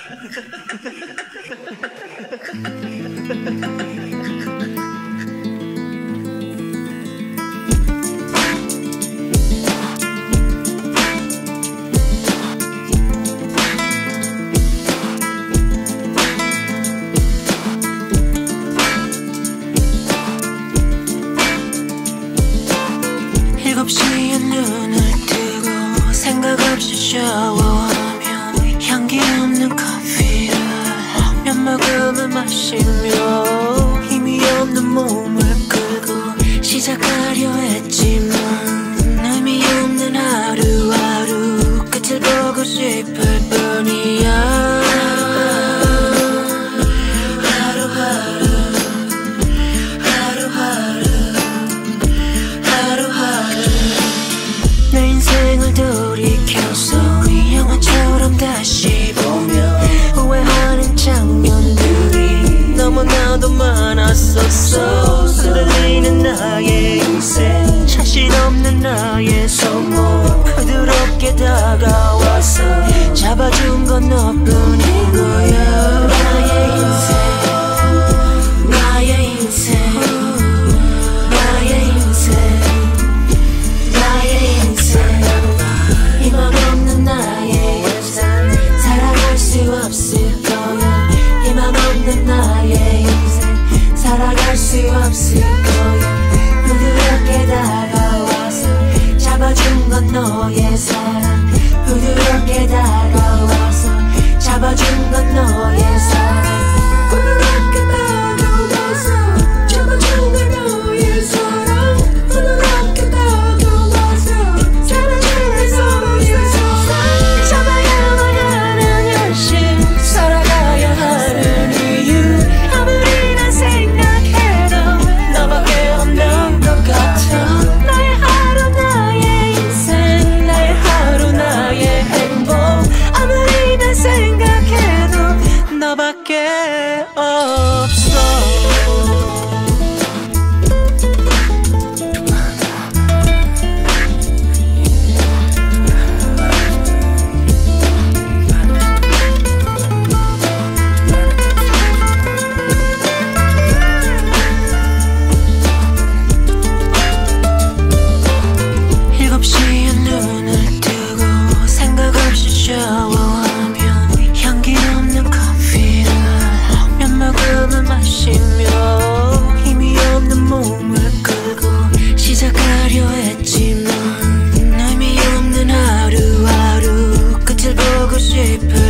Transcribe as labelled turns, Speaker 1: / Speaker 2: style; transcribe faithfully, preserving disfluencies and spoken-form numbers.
Speaker 1: 일곱 시에 눈을 뜨고 생각 없이 샤워하며 향기 없는 커피를 몇 모금을 마시며 힘이 없는 몸을 끌고 시작하려 했지만 의미 없는 하루하루 끝을 보고 싶을 뿐이야. 내 인생을 돌이켜서 이 영화처럼 다시 보며 후회하는 장면들이 너무나도 많았었어. 흔들리는 나의 인생, 자신 없는 나의 손목 부드럽게 다가와서 잡아준 건 너뿐인 거야. 나의 인생, 나의 인생, 나의 인생, 희망 없는 나의 인생 살아갈 수 없을 거야. 희망 없는 나의 인생 살아갈 수 없을 거야. 부드럽게 다가와서 잡아준 건 너의 사랑. 부드럽게 다가와서 잡아준 건 너의 사랑. 부드럽게 다가와서 잡아준 건 너의 사랑. 부드럽게 다가와서 사랑을 서로의 사랑. 잡아야만 하는 열심 살아가야 하는 이유 아무리 난 생각해도 너밖에 없는 것 같아. 나의 하루 나의 인생 나의 하루 나의 행복 아무리 난 생각해도 너밖에 없어. 일곱 시에 눈을 뜨고 생각 없이 샤워하며 향기 없는 커피를 몇 모금을 마시며 힘이 없는 몸을 끌고 시작하려 했지만 의미 없는 하루하루 끝을 보고 싶을